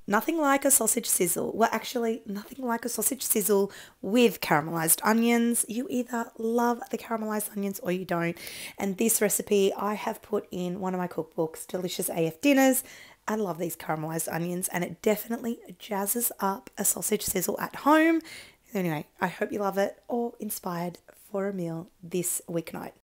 Nothing like a sausage sizzle. Well, actually, nothing like a sausage sizzle with caramelized onions. You either love the caramelized onions or you don't. And this recipe I have put in one of my cookbooks, Delicious AF Dinners. I love these caramelized onions and it definitely jazzes up a sausage sizzle at home. Anyway, I hope you love it or inspired for a meal this weeknight.